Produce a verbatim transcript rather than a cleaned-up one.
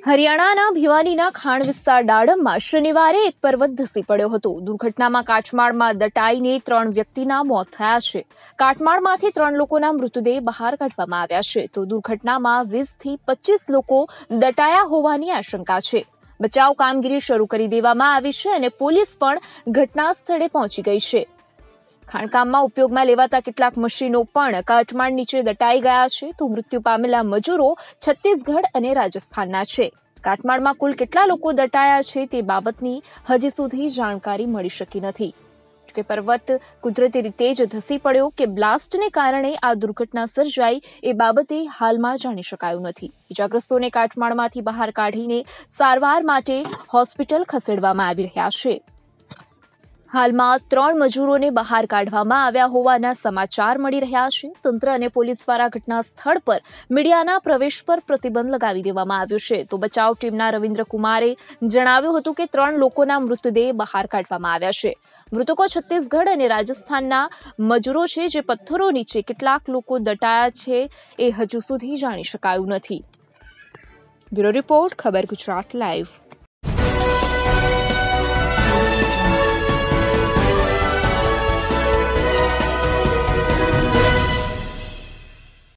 હરિયાણાના ભિવાનીના ખાણ વિસ્તાર ડાડમમાં શનિવારે એક પર્વત ધસી પડ્યો હતો. દુર્ઘટનામાં કાટમાળમાં દટાઈને ત્રણ વ્યક્તિના મોત થયા છે. કાટમાળમાંથી ત્રણ લોકોના મૃતદેહ બહાર કાઢવામાં આવ્યા છે, તો દુર્ઘટનામાં વીસ થી પચીસ લોકો દટાયા હોવાની આશંકા છે. બચાવ કામગીરી શરૂ કરી દેવામાં આવી છે અને પોલીસ પણ ઘટના સ્થળે પહોંચી ગઈ છે. ખાણકામમાં ઉપયોગમાં લેવાતા કેટલાક મશીનો પણ કાટમાળ નીચે દટાઈ ગયા છે, તો મૃત્યુ પામેલા મજૂરો છત્તીસગઢ અને રાજસ્થાનના છે. કાટમાળમાં કુલ કેટલા લોકો દટાયા છે તે બાબતની હજી સુધી જાણકારી મળી શકી નથી. કે પર્વત કુદરતી રીતે જ ધસી પડ્યો કે બ્લાસ્ટને કારણે આ દુર્ઘટના સર્જાઈ એ બાબતે હાલમાં જાણી શકાયું નથી. ઇજાગ્રસ્તોને કાટમાળમાંથી બહાર કાઢીને સારવાર માટે હોસ્પિટલ ખસેડવામાં આવી રહ્યા છે. હાલમાં ત્રણ મજૂરોને બહાર કાઢવામાં આવ્યા હોવાના સમાચાર મળી રહ્યા છે. તંત્ર અને પોલીસ દ્વારા ઘટના સ્થળ પર મીડિયાના પ્રવેશ પર પ્રતિબંધ લગાવી દેવામાં આવ્યો છે. તો બચાવ ટીમના રવિન્દ્ર કુમારે જણાવ્યું હતું કે ત્રણ લોકોના મૃતદેહ બહાર કાઢવામાં આવ્યા છે. મૃતકો છત્તીસગઢ અને રાજસ્થાનના મજૂરો છે, જે પથ્થરો નીચે કેટલાક લોકો દટાયા છે એ હજુ સુધી જાણી શકાયું નથી. બ્યુરો રિપોર્ટ, ખબર ગુજરાત લાઈવ.